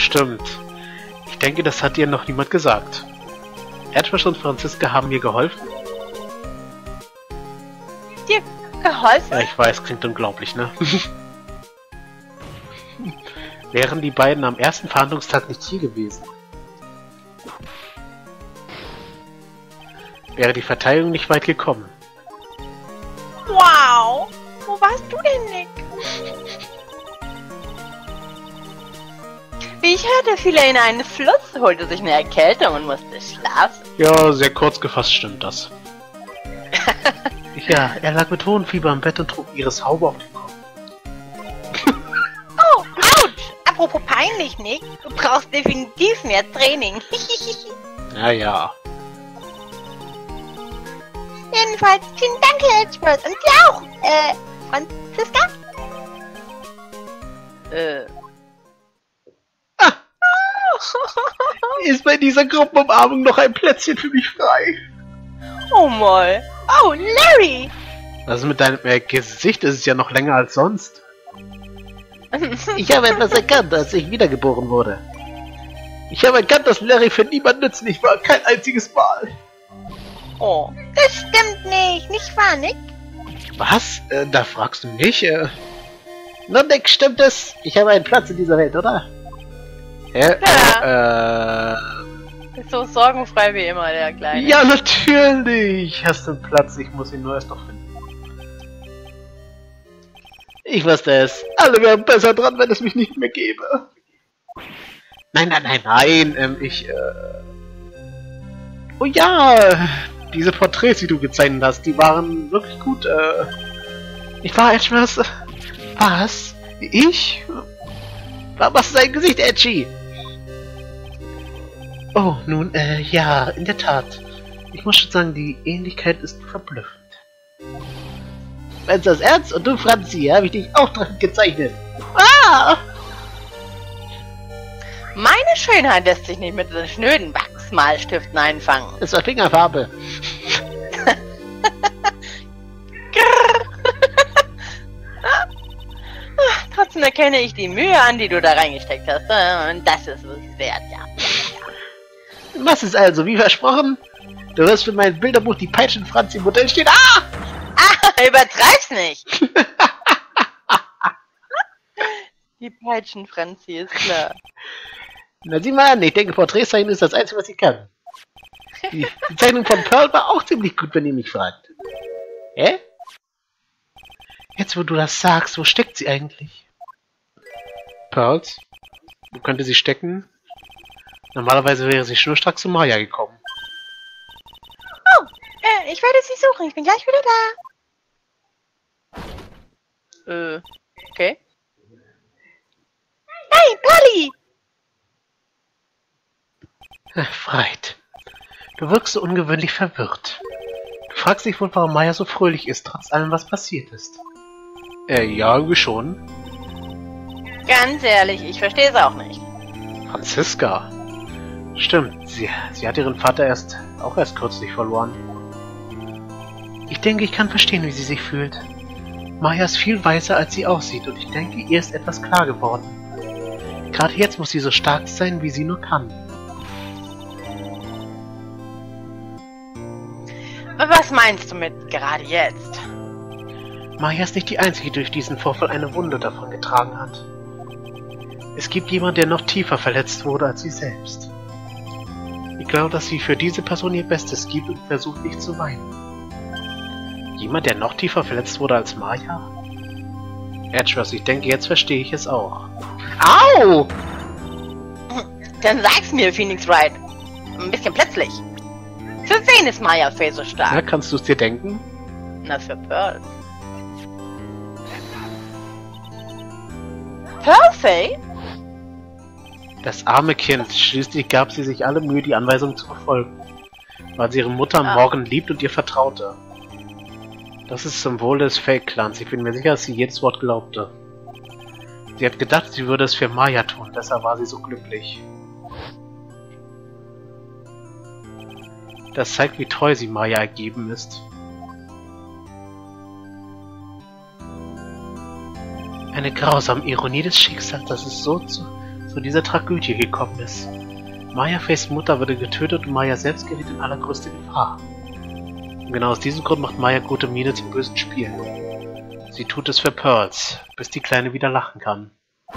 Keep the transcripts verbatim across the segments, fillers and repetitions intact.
stimmt. Ich denke, das hat dir noch niemand gesagt. Edward und Franziska haben mir geholfen. Dir geholfen? Ja, ich weiß, klingt unglaublich, ne? Wären die beiden am ersten Verhandlungstag nicht hier gewesen, wäre die Verteidigung nicht weit gekommen. Wow! Wo warst du denn, Nick? Wie ich hörte, fiel er in einen Fluss, holte sich eine Erkältung und musste schlafen. Ja, sehr kurz gefasst stimmt das. Ja, er lag mit hohem Fieber im Bett und trug Iris Haube auf den Kopf. Oh, ouch! Apropos peinlich, Nick. Du brauchst definitiv mehr Training. Ja, ja. Jedenfalls, vielen Dank, Edward. Und dir auch, äh, Franziska? Äh. Ah. Ist bei dieser Gruppenumarmung noch ein Plätzchen für mich frei? Oh mal. Oh, Larry! Was ist mit deinem äh, Gesicht? Ist es ja noch länger als sonst. Ich habe etwas erkannt, als ich wiedergeboren wurde. Ich habe erkannt, dass Larry für niemand nützlich war. Kein einziges Mal. Oh, das stimmt nicht. Nicht wahr, Nick? Was? Äh, da fragst du mich? Äh... Na, Nick, stimmt es? Ich habe einen Platz in dieser Welt, oder? Hä? Ja. Äh... Ist so sorgenfrei wie immer, der Kleine. Ja, natürlich! Hast du einen Platz? Ich muss ihn nur erst noch finden. Ich wusste es. Alle wären besser dran, wenn es mich nicht mehr gäbe. Nein, nein, nein, nein. Ähm, ich, äh... Oh ja! Diese Porträts, die du gezeichnet hast, die waren wirklich gut, äh... Ich war etwas... Was? Ich? Was ist dein Gesicht, Edgy? Oh, nun, äh, ja, in der Tat. Ich muss schon sagen, die Ähnlichkeit ist verblüffend. Meinst du das ernst? Und du, Franzi, habe ich dich auch treffend gezeichnet. Ah! Meine Schönheit lässt sich nicht mit so schnöden Wachsmalstiften einfangen. Es war Fingerfarbe. Trotzdem erkenne ich die Mühe an, die du da reingesteckt hast. Und das ist es wert, ja. Was ist also, wie versprochen? Du wirst für mein Bilderbuch die Peitschen-Franzi-Modell stehen. Ah! Ah, übertreib's nicht! Die Peitschen-Franzi ist klar. Na sieh mal an, ich denke, Porträtzeichnen ist das Einzige, was ich kann. Die, die Zeichnung von Pearl war auch ziemlich gut, wenn ihr mich fragt. Hä? Jetzt, wo du das sagst, wo steckt sie eigentlich? Pearls? Wo könnte sie stecken? Normalerweise wäre sie schnurstracks zu Maya gekommen. Oh, äh, ich werde sie suchen. Ich bin gleich wieder da. Äh, okay. Hey, Polly! Freit. Du wirkst so ungewöhnlich verwirrt. Du fragst dich wohl, warum Maya so fröhlich ist, trotz allem, was passiert ist. Äh, ja, irgendwie schon. Ganz ehrlich, ich verstehe es auch nicht. Franziska. Stimmt, sie, sie hat ihren Vater erst auch erst kürzlich verloren. Ich denke, ich kann verstehen, wie sie sich fühlt. Maya ist viel weiser, als sie aussieht, und ich denke, ihr ist etwas klar geworden. Gerade jetzt muss sie so stark sein, wie sie nur kann. Was meinst du mit gerade jetzt? Maya ist nicht die Einzige, die durch diesen Vorfall eine Wunde davongetragen hat. Es gibt jemanden, der noch tiefer verletzt wurde als sie selbst. Ich glaube, dass sie für diese Person ihr Bestes gibt und versucht nicht zu weinen. Jemand, der noch tiefer verletzt wurde als Maya? Edgeworth, ich denke, jetzt verstehe ich es auch. Au! Dann sag's mir, Phoenix Wright. Ein bisschen plötzlich. Für wen ist Maya Fey so stark? Na, kannst du es dir denken? Na, für Pearl. Pearl Fey? Das arme Kind. Schließlich gab sie sich alle Mühe, die Anweisungen zu befolgen, weil sie ihre Mutter Ah. Morgan liebt und ihr vertraute. Das ist zum Wohle des Fake-Clans. Ich bin mir sicher, dass sie jedes Wort glaubte. Sie hat gedacht, sie würde es für Maya tun, deshalb war sie so glücklich. Das zeigt, wie treu sie Maya ergeben ist. Eine grausame Ironie des Schicksals, dass es so, zu, zu dieser Tragödie gekommen ist. Maya-Fays Mutter wurde getötet und Maya selbst geriet in allergrößte Gefahr. Und genau aus diesem Grund macht Maya gute Miene zum bösen Spiel. Sie tut es für Pearls, bis die Kleine wieder lachen kann.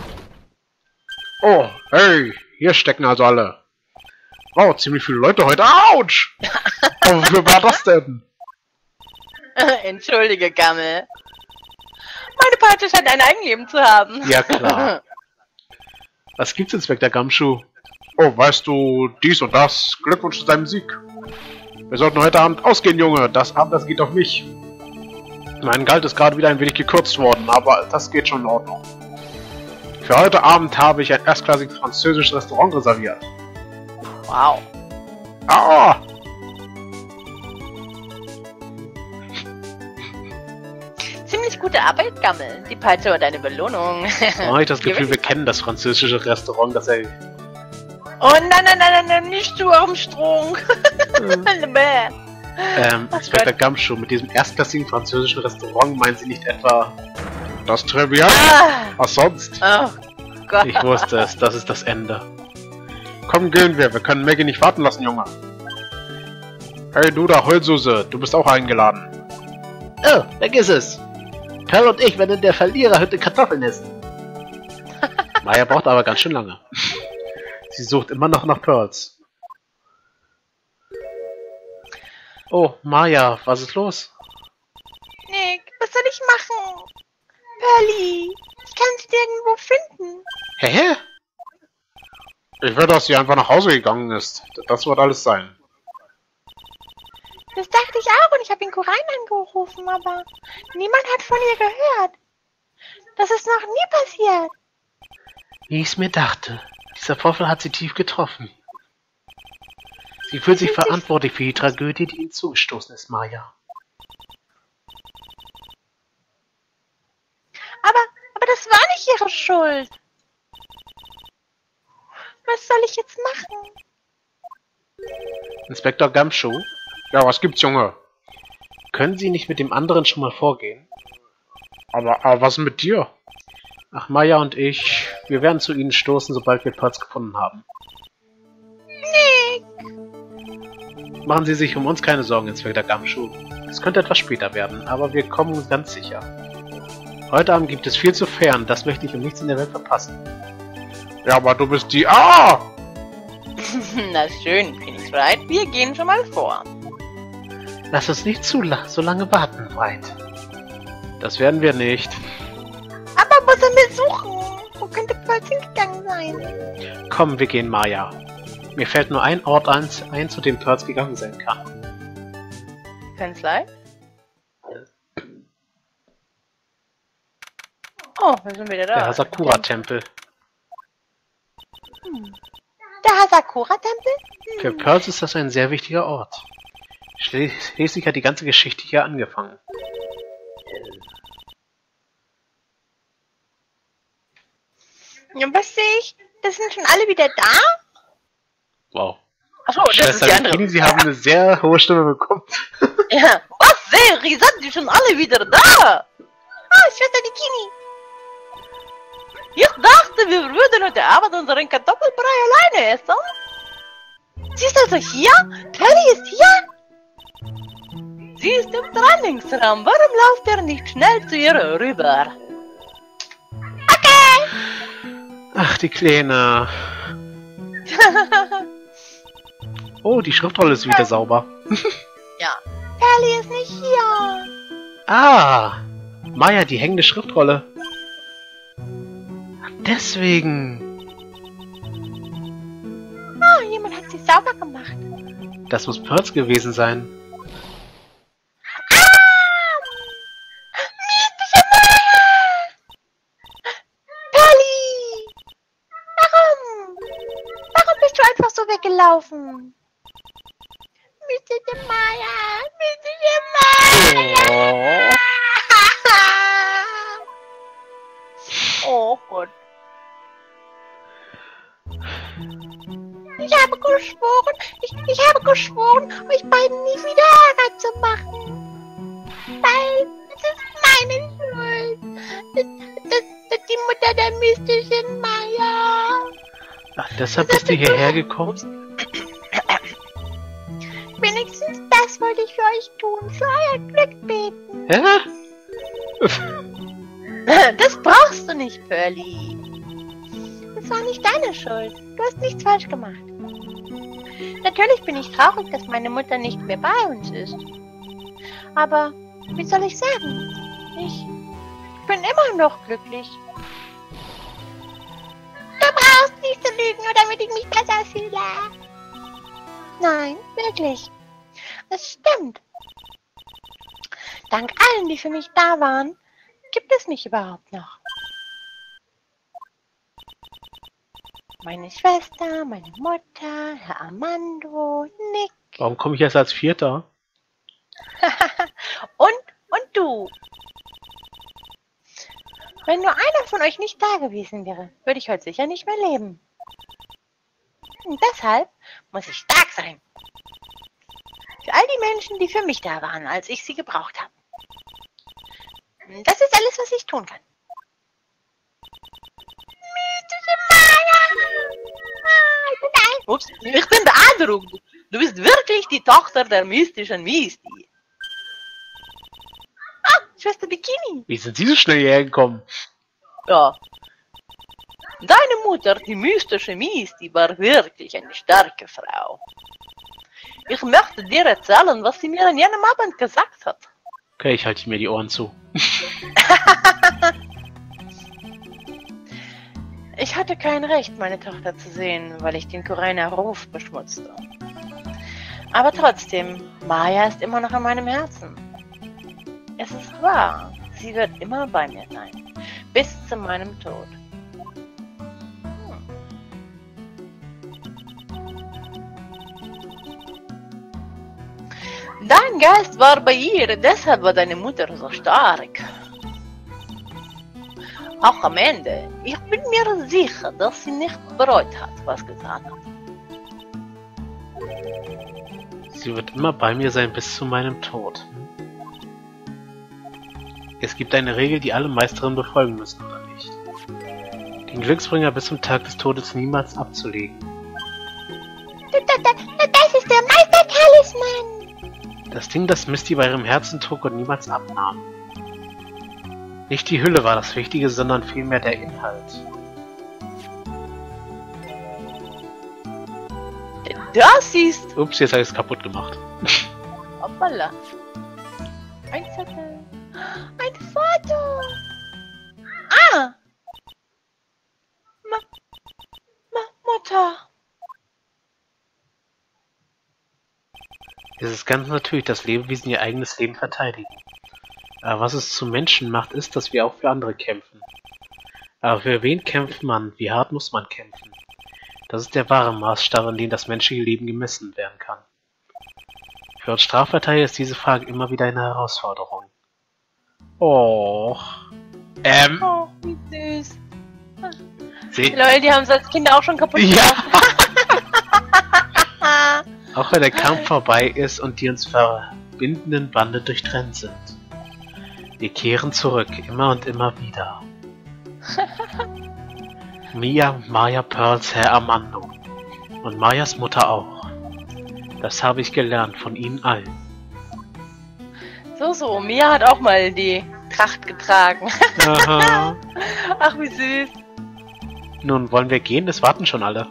Oh, hey, hier stecken also alle. Wow, ziemlich viele Leute heute. Autsch! Oh, wofür war das denn? Entschuldige, Gammel. Meine Peitsche scheint ein Eigenleben zu haben. Ja, klar. Was gibt's, Inspektor Gumshoe? Oh, weißt du, dies und das. Glückwunsch zu deinem Sieg. Wir sollten heute Abend ausgehen, Junge. Das Abendessen geht auf mich. Mein Gehalt ist gerade wieder ein wenig gekürzt worden, aber das geht schon in Ordnung. Für heute Abend habe ich ein erstklassiges französisches Restaurant reserviert. Wow. Ah! Ziemlich gute Arbeit, Gammel. Die Peitsche war deine Belohnung. Oh, habe ich das Gefühl, wir kennen das französische Restaurant, das er... Oh nein, nein, nein, nein, nein, nicht zu eurem Strunk. ähm, Inspektor Gumshoe, mit diesem erstklassigen französischen Restaurant meinen Sie nicht etwa... Das Trivial? Ah. Was sonst? Oh Gott. Ich wusste es, das ist das Ende. Komm, gehen wir. Wir können Maggie nicht warten lassen, Junge. Hey, du da, Heulsuse. Du bist auch eingeladen. Oh, vergiss es. Pearl und ich werden in der Verliererhütte Kartoffeln essen. Maya braucht aber ganz schön lange. Sie sucht immer noch nach Pearls. Oh, Maya, was ist los? Nick, was soll ich machen? Pearly, ich kann sie nirgendwo finden. Hä, hä? Ich will, dass sie einfach nach Hause gegangen ist. Das wird alles sein. Das dachte ich auch und ich habe ihn Korain angerufen, aber niemand hat von ihr gehört. Das ist noch nie passiert. Wie ich es mir dachte. Dieser Vorfall hat sie tief getroffen. Sie fühlt sich verantwortlich für die Tragödie, die ihnen zugestoßen ist, Maya. Aber, aber das war nicht ihre Schuld. Was soll ich jetzt machen? Inspektor Gumshoe, Ja, was gibt's, Junge? können Sie nicht mit dem anderen schon mal vorgehen? Aber, aber was ist mit dir? Ach, Maya und ich, wir werden zu Ihnen stoßen, sobald wir Pearls gefunden haben. Nick! Machen Sie sich um uns keine Sorgen, Inspektor Gumshoe. Es könnte etwas später werden, aber wir kommen ganz sicher. Heute Abend gibt es viel zu feiern, das möchte ich um nichts in der Welt verpassen. Ja, aber du bist die... Ah! Na schön, Phoenix Wright. Wir gehen schon mal vor. Lass uns nicht zu la so lange warten, Wright. Das werden wir nicht. Aber wo sollen wir suchen? Wo könnte Pearls hingegangen sein? Komm, wir gehen, Maya. Mir fällt nur ein Ort ein, ein zu dem Pearls gegangen sein kann. Kanzlei? Oh, wir sind wieder da. Der Hasakura-Tempel. Hm. Der Hasakura-Tempel? Hm. Für Pearls ist das ein sehr wichtiger Ort. Schließlich hat die ganze Geschichte hier angefangen. Ja, was sehe ich? Das sind schon alle wieder da? Wow. Achso, das ist Schwester die andere. Bikini, Sie haben eine sehr hohe Stimme bekommen. Ja. Was, Seri? Sind die schon alle wieder da? Ah, Schwester Bikini. Ich dachte, wir würden heute Abend unseren Kartoffelbrei alleine essen. Sie ist also hier? Pearly ist hier? Sie ist im Trainingsraum. Warum läuft er nicht schnell zu ihr rüber? Okay. Ach, die Kleine. Oh, die Schriftrolle ist wieder sauber. Ja. Pearly ist nicht hier. Ah, Maya, die hängende Schriftrolle. Deswegen. Oh, jemand hat sie sauber gemacht. Das muss Pearls gewesen sein. Ah! Mystische Maya! Pearly! Warum? Warum bist du einfach so weggelaufen? Mystische Maya! Mystische Maya! Oh Gott. Ich habe geschworen, ich, ich habe geschworen, euch beiden nie wieder Ärger zu machen. Weil es ist meine Schuld. Das, das, das ist die Mutter der mystischen Maya. Ach, deshalb bist du hierher gekommen? Wenigstens das wollte ich für euch tun, für euer Glück beten. Hä? Das brauchst du nicht, Pearly. Das war nicht deine Schuld. Du hast nichts falsch gemacht. Natürlich bin ich traurig, dass meine Mutter nicht mehr bei uns ist. Aber, wie soll ich sagen? Ich bin immer noch glücklich. Du brauchst nicht zu lügen, nur damit ich mich besser fühle. Nein, wirklich. Es stimmt. Dank allen, die für mich da waren, gibt es mich überhaupt noch. Meine Schwester, meine Mutter, Herr Armando, Nick. Warum komme ich erst als Vierter? und, und du. Wenn nur einer von euch nicht da gewesen wäre, würde ich heute sicher nicht mehr leben. Und deshalb muss ich stark sein. Für all die Menschen, die für mich da waren, als ich sie gebraucht habe. Das ist alles, was ich tun kann. Mystische Maya! Ups, ich bin beeindruckt. Du bist wirklich die Tochter der mystischen Misty. Ah, Schwester Bikini. Wie sind Sie so schnell hierher gekommen? Ja. Deine Mutter, die mystische Misty, war wirklich eine starke Frau. Ich möchte dir erzählen, was sie mir an jenem Abend gesagt hat. Okay, ich halte mir die Ohren zu. Ich hatte kein Recht, meine Tochter zu sehen, weil ich den Korainer Ruf beschmutzte. Aber trotzdem, Maya ist immer noch in meinem Herzen. Es ist wahr, sie wird immer bei mir sein, bis zu meinem Tod. Hm. Dein Geist war bei ihr, deshalb war deine Mutter so stark. Auch am Ende, ich bin mir sicher, dass sie nicht bereut hat, was gesagt hat. Sie wird immer bei mir sein bis zu meinem Tod. Es gibt eine Regel, die alle Meisterinnen befolgen müssen, oder nicht? Den Glücksbringer bis zum Tag des Todes niemals abzulegen. Das ist der Meistertalisman! Das Ding, das Misty bei ihrem Herzen trug und niemals abnahm. Nicht die Hülle war das Wichtige, sondern vielmehr der Inhalt. Das ist... Ups, jetzt habe ich es kaputt gemacht. Hoppala. Ein Zettel. Ein Foto! Ah! Ma Ma Mutter! Es ist ganz natürlich, dass Lebewesen ihr eigenes Leben verteidigen. Aber was es zu Menschen macht, ist, dass wir auch für andere kämpfen. Aber für wen kämpft man? Wie hart muss man kämpfen? Das ist der wahre Maßstab, an dem das menschliche Leben gemessen werden kann. Für uns Strafverteidiger ist diese Frage immer wieder eine Herausforderung. Oh. Ähm. Oh, wie süß. Sie Leute, die haben es als Kinder auch schon kaputt ja. gemacht. Auch wenn der Kampf vorbei ist und die uns verbindenden Bande durchtrennt sind. Wir kehren zurück, immer und immer wieder. Mia, Maya, Pearls, Herr Armando. Und Mayas Mutter auch. Das habe ich gelernt von ihnen allen. So, so, Mia hat auch mal die Tracht getragen. Aha. Ach, wie süß. Nun, wollen wir gehen? Es warten schon alle.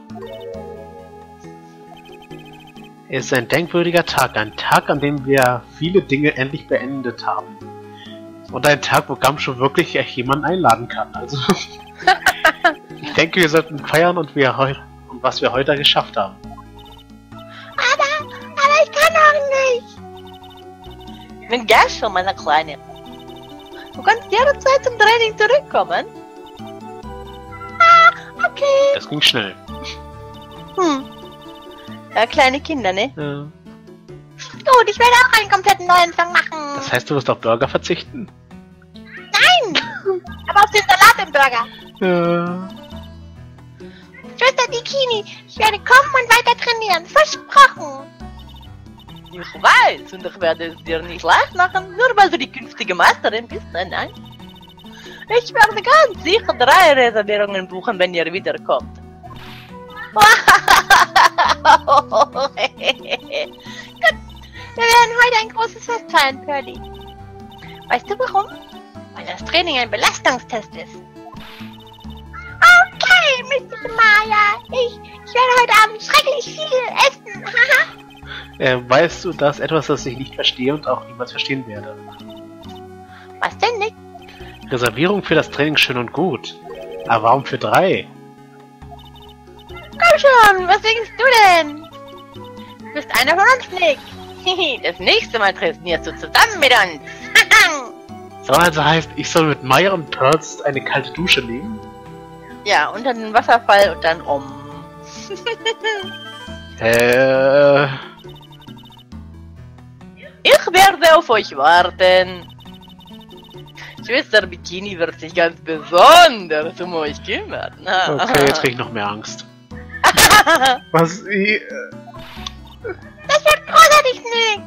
Es ist ein denkwürdiger Tag. Ein Tag, an dem wir viele Dinge endlich beendet haben. Und ein Tag, wo Gamshow wirklich echt jemanden einladen kann. Also, ich denke, wir sollten feiern und, wir und was wir heute geschafft haben. Aber, aber ich kann auch nicht. Wenn Gasho, meine Kleine. Du kannst jederzeit zum Training zurückkommen. Ah, okay. Das ging schnell. Hm. Ja, kleine Kinder, ne? Ja. Gut, ich werde auch einen kompletten Neuanfang machen. Das heißt, du wirst auf Burger verzichten? Nein! Aber auf den Salat im Burger. Ja. Schwester Bikini, ich werde kommen und weiter trainieren. Versprochen. Ich weiß, und ich werde es dir nicht leicht machen, nur weil du die künftige Meisterin bist, nein, nein. Ich werde ganz sicher drei Reservierungen buchen, wenn ihr wiederkommt. Gut, wir werden heute ein großes Fest feiern, Pearly. Weißt du warum? Weil das Training ein Belastungstest ist. Okay, Mister Maya, ich, ich werde heute Abend schrecklich viel essen. Äh, weißt du, dass etwas, das ich nicht verstehe und auch niemals verstehen werde? Was denn, Nick? Reservierung für das Training schön und gut. Aber warum für drei? Komm schon, was denkst du denn? Du bist einer von uns, Nick. Das nächste Mal trainierst du zusammen mit uns. So, also heißt, ich soll mit Maya und Pearls eine kalte Dusche nehmen? Ja, unter den Wasserfall und dann um. Äh... Ich werde auf euch warten. Schwester Bikini wird sich ganz besonders um euch kümmern. Okay, jetzt krieg ich noch mehr Angst. Was? Wie? Das wird großartig, Nick.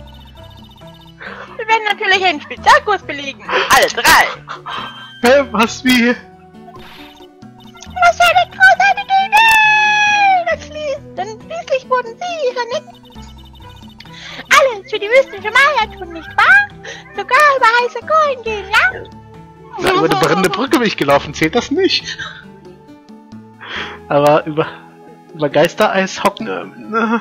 Wir werden natürlich einen Spezialkurs belegen. Alle drei. Hä, was? Wie? Was für eine großartige Idee! Das schließt, denn schließlich wurden Sie, Herr Nick, alles für die mystische Maya tun, nicht wahr? Sogar über heiße Kohlen gehen, ja? Na, über eine brennende Brücke bin ich gelaufen, zählt das nicht? Aber über, über Geistereis hocken... Ähm,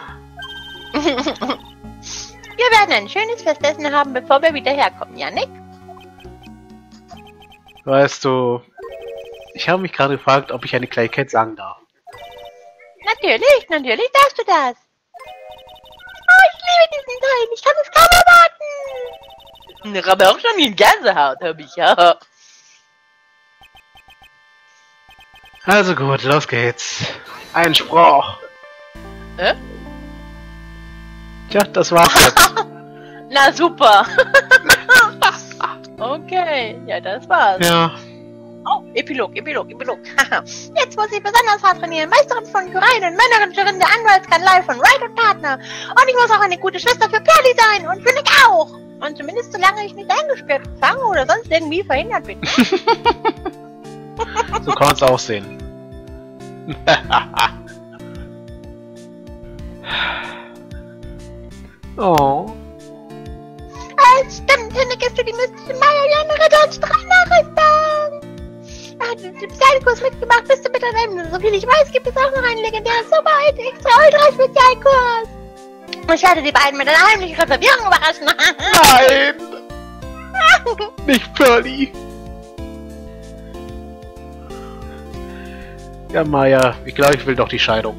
Wir werden ein schönes Festessen haben, bevor wir wieder herkommen, ja, Nick? weißt du... Ich habe mich gerade gefragt, ob ich eine Kleinigkeit sagen darf. Natürlich, natürlich darfst du das. Oh, ich liebe diesen Teil, ich kann es kaum erwarten. Ich habe auch schon die Gänsehaut, habe ich ja. Also gut, los geht's. Ein Spruch. Hä? Tja, das war's jetzt. Na super. Okay, ja, das war's. Ja. Oh, Epilog, Epilog, Epilog. Jetzt muss ich besonders hart trainieren. Meisterin von Kurein und Managerin der Anwaltskanzlei von Wright und Partner. Und ich muss auch eine gute Schwester für Pearly sein und für Nick auch. Und zumindest solange ich nicht eingesperrt, gefangen oder sonst irgendwie verhindert bin. So kann es aussehen. Oh. Es stimmt, Nick ist für die mystische Maya wie eine Ritter und Streichnachrichtung. Er hat den Spezialkurs mitgemacht bis zum bitteren Ende. Soviel ich weiß, gibt es auch noch einen legendären super extra ultra Spezialkurs. Ich werde die beiden mit einer heimlichen Reservierung überraschen. Nein! Nicht Pearly! Ja, Maya, ich glaube, ich will doch die Scheidung.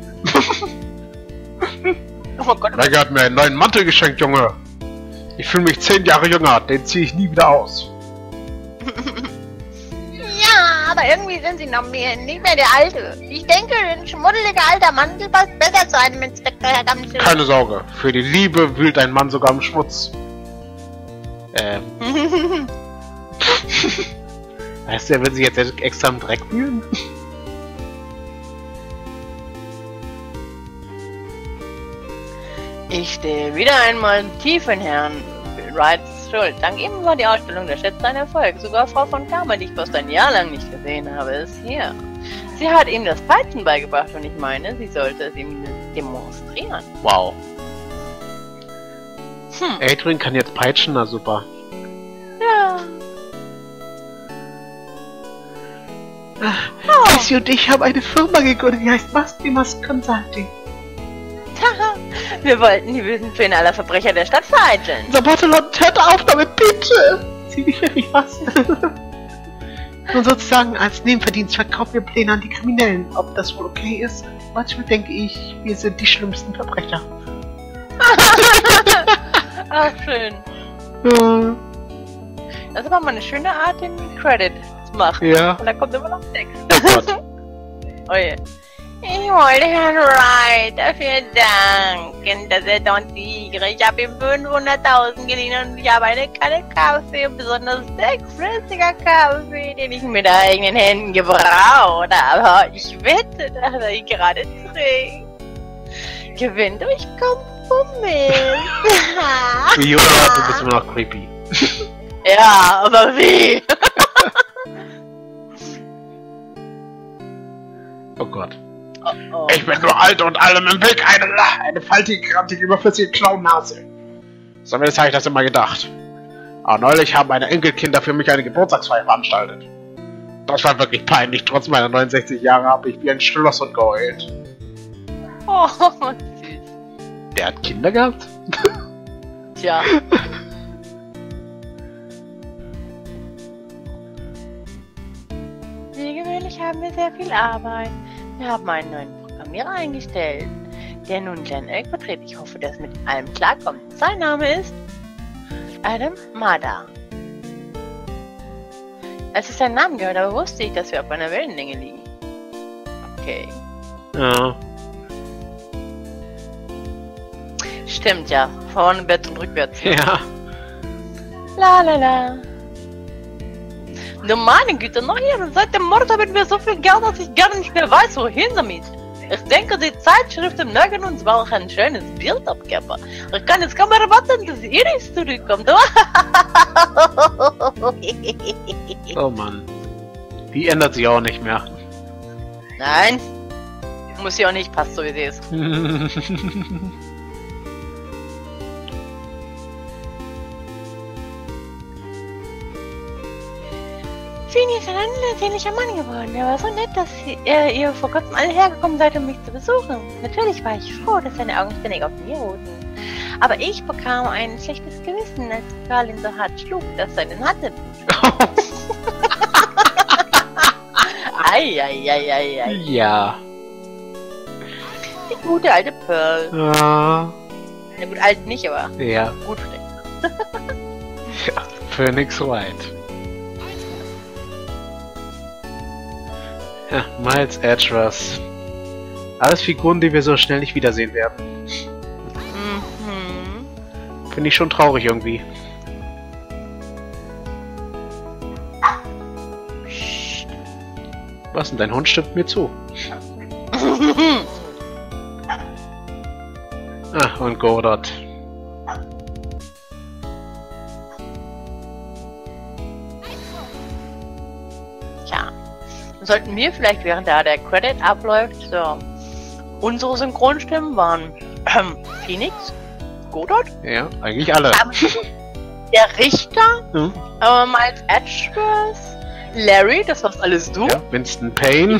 Oh Gott. Megge hat mir einen neuen Mantel geschenkt, Junge. Ich fühle mich zehn Jahre jünger, den ziehe ich nie wieder aus. Ja, aber irgendwie sind sie noch mehr, nicht mehr der Alte. Ich denke, ein schmuddeliger alter Mantel passt besser zu einem Inspektor, Herr Gamsel. Keine Sorge, für die Liebe wühlt ein Mann sogar im Schmutz. Ähm. Heißt der, wenn sie jetzt extra im Dreck wühlen? Ich stehe wieder einmal tief in Herrn Wrights Schuld. Dank ihm war die Ausstellung der Schätze ein Erfolg. Sogar Frau von Karma, die ich fast ein Jahr lang nicht gesehen habe, ist hier. Sie hat ihm das Peitschen beigebracht und ich meine, sie sollte es ihm demonstrieren. Wow. Hm. Adrian kann jetzt peitschen, na super. Ja. Oh. Jessie und ich haben eine Firma gegründet, die heißt Mastimas Consulting. Wir wollten die bösen Pläne aller Verbrecher der Stadt vereiteln. Sabotelot, hört auf damit, bitte! Sieh nicht mehr, wie was? Nur sozusagen als Nebenverdienst verkaufen wir Pläne an die Kriminellen. Ob das wohl okay ist? Manchmal denke ich, wir sind die schlimmsten Verbrecher. Ach, schön. Ja. Das ist aber mal eine schöne Art, den Credit zu machen. Ja. Und dann kommt immer noch Text. Oh Gott. Oh je. Ich wollte Herrn Wright dafür danken, dass er Don Tigre. Ich habe ihm fünfhunderttausend geliehen und ich habe eine Kanne Kaffee, besonders dickflüssiger Kaffee, den ich mit eigenen Händen gebraut habe. Ich wette, dass er ihn gerade trinkt. Gewinn durch Kompromiss. Wie oder du bist immer noch creepy. Ja, aber wie? Oh Gott. Oh, oh. Ich bin nur alt und allem im Weg. Eine, eine faltige, grantige, überflüssige Clownnase. Zumindest habe ich das immer gedacht. Aber neulich haben meine Enkelkinder für mich eine Geburtstagsfeier veranstaltet. Das war wirklich peinlich. Trotz meiner neunundsechzig Jahre habe ich wie ein Schlosshund geheult. Oh, süß. Der hat Kinder gehabt? Tja. Wie gewöhnlich haben wir sehr viel Arbeit. Wir haben einen neuen Programmierer eingestellt, der nun Glen Elk vertritt. Ich hoffe, dass mit allem klarkommt. Sein Name ist Adam Mada. Als ich seinen Namen gehört habe, wusste ich, dass wir auf einer Wellenlänge liegen. Okay. Ja. Stimmt ja. Vorne Bett und rückwärts. Ja. La la la. Du meine Güte, noch hier. Seit dem Mord haben wir so viel Geld, dass ich gar nicht mehr weiß, wohin damit. Ich denke, die Zeitschriften mögen uns mal auch ein schönes Bild abgeben. Ich kann jetzt kaum erwarten, dass Iris zurückkommt. Oh Mann. Die ändert sich auch nicht mehr. Nein. Muss ja auch nicht, passt so wie sie ist. Fini ist ein ansehnlicher Mann geworden. Er war so nett, dass sie, äh, ihr vor kurzem alle hergekommen seid, um mich zu besuchen. Natürlich war ich froh, dass seine Augen ständig auf mir ruhten. Aber ich bekam ein schlechtes Gewissen, als Karl ihn so hart schlug, dass er den hatte. Eieieiei. Ja. Die gute alte Pearl. Ja. Na gut, alt nicht, aber Ja. gut vielleicht. Ja. Phoenix White. Ja, Miles Edgeworth. Alles Figuren, die wir so schnell nicht wiedersehen werden. Mhm. Finde ich schon traurig irgendwie. Psst. Was denn? Dein Hund stimmt mir zu. Ah, und Godot. Tja. Sollten wir vielleicht, während da der Credit abläuft, so, unsere Synchronstimmen waren ähm, Phoenix, Godot, Ja, eigentlich alle. ähm, der Richter, Hm? äh, Miles Edgeworth, Larry, das warst alles du. Ja, Winston Payne.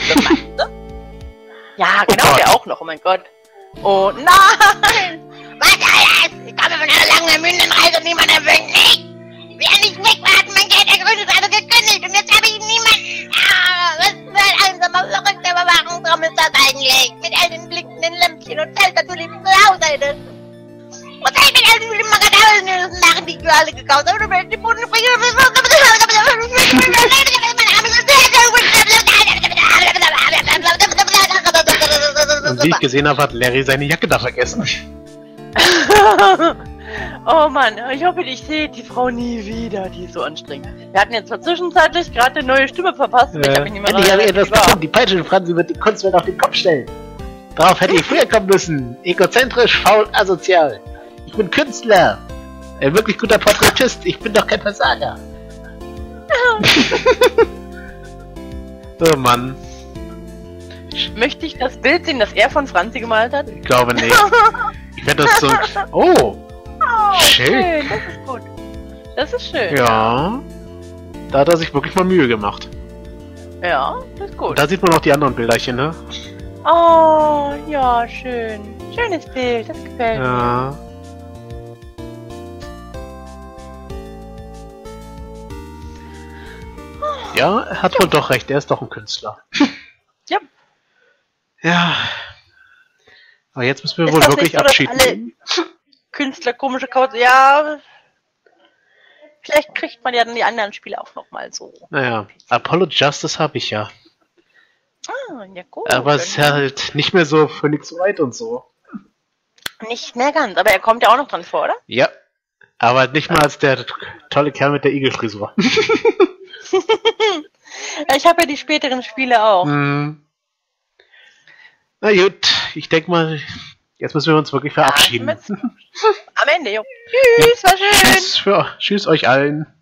Ja, genau, Oh Gott. der auch noch, oh mein Gott. Oh nein! Was alles? Ich komme von einer langen Mühlenreise und niemand erwähnt mich! Wer nicht weg war, hat mein Geld ergründet, also gekündigt und jetzt habe ich niemanden! Ah, was für ein einsamer, verrückter Überwachungsraum ist das eigentlich? Mit all den blinkenden Lämpchen und Zeltatulips zu Hause! Und ich mit all den Magadalen Narren, die ich für alle gekauft habe, und die Boden Und wie ich gesehen habe, hat Larry seine Jacke da vergessen. Oh Mann, ich hoffe, ich sehe die Frau nie wieder, die ist so anstrengend. Wir hatten jetzt zwar zwischenzeitlich gerade eine neue Stimme verpasst, aber ich habe mich nicht mehr Endlich habe ich erinnert, etwas wie die war. gefunden. Die peitsche Franzi wird die Kunstwelt auf den Kopf stellen. Darauf hätte ich früher kommen müssen. Egozentrisch, faul, asozial. Ich bin Künstler. Ein wirklich guter Porträtist. Ich bin doch kein Versager. Oh Mann. Möchte ich das Bild sehen, das er von Franzi gemalt hat? Ich glaube nicht. Ich werde das so... Oh! Oh, Schick. schön, das ist gut. Das ist schön. Ja. Da hat er sich wirklich mal Mühe gemacht. Ja, das ist gut. Und da sieht man auch die anderen Bilderchen, ne? Oh, ja, schön. Schönes Bild, das gefällt mir. Ja. Ja, er hat wohl doch recht, er ist doch ein Künstler. Ja. Ja. Aber jetzt müssen wir Ist wohl das wirklich nicht so, dass Abschied alle nehmen. Künstler, komische Kauz. Ja. Vielleicht kriegt man ja dann die anderen Spiele auch nochmal so. Naja, Apollo Justice habe ich ja. Ah, ja gut. Aber es ist halt nicht mehr so Phoenix White und so. Nicht mehr ganz, aber er kommt ja auch noch dran vor, oder? Ja. Aber nicht mal als der tolle Kerl mit der Igelfrisur. Ich habe ja die späteren Spiele auch. Hm. Na gut, ich denke mal, jetzt müssen wir uns wirklich verabschieden. Ja, am Ende, jo. Tschüss, war schön. Tschüss, für, tschüss euch allen.